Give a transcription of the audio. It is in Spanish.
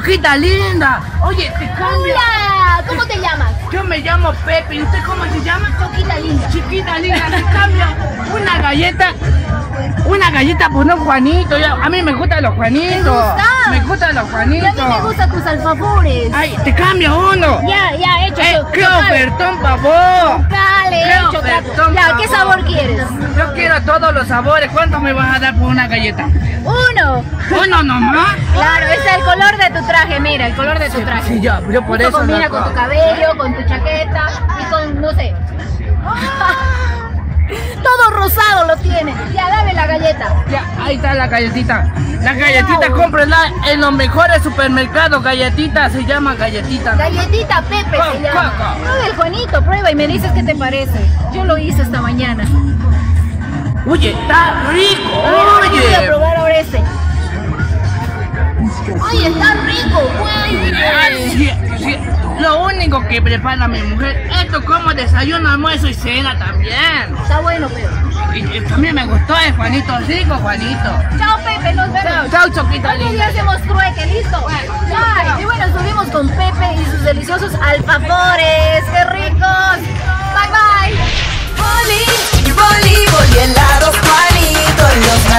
Choquita linda. Oye, te cambio. Hola, ¿cómo te llamas? Yo me llamo Pepe. ¿Y usted cómo se llama? Choquita linda. Chiquita linda, te cambio una galleta. Una galleta por un Juanito. A mí me gustan los Juanitos. ¿Te gusta? Me gustan los Y Juanitos. a mí me gustan tus alfajores. Ay, te cambio uno. Ya, hecho. ¡Qué ofertón, pavor! Dale, ¡Qué hecho. ofertón, Ya, ¿qué pavor! sabor quieres? Yo quiero todos los sabores. ¿Cuánto me vas a dar por una galleta? Uno. ¿Uno nomás? Claro, es el color de tu traje, mira, el color de tu traje. Sí, yo por Justo eso. combina loco. con tu cabello, con tu chaqueta y con, no sé. Todo rosado lo tiene. Ya, dame la galleta. Ya, ahí está la galletita. La galletita, cómprenla en los mejores supermercados. Galletita, se llama galletita. Galletita Pepe se llama. Prueba el Juanito, prueba y me dices qué te parece. Yo lo hice esta mañana. Oye, está rico. Yo voy a Oye. probar ahora este. Oye, está rico, güey. Sí, sí. Lo único que prepara mi mujer, esto como desayuno, almuerzo y cena también. Está bueno, pero. Y también me gustó el Juanito, rico Juanito. Chao, Pepe, nos vemos. Chao, Choquita Otro día linda. hacemos trueque, ¿listo? Ya, y bueno, estuvimos con Pepe y sus deliciosos alfajores. ¡Qué ricos! Bye, bye. Boli, boli, boli helados, Juanito, los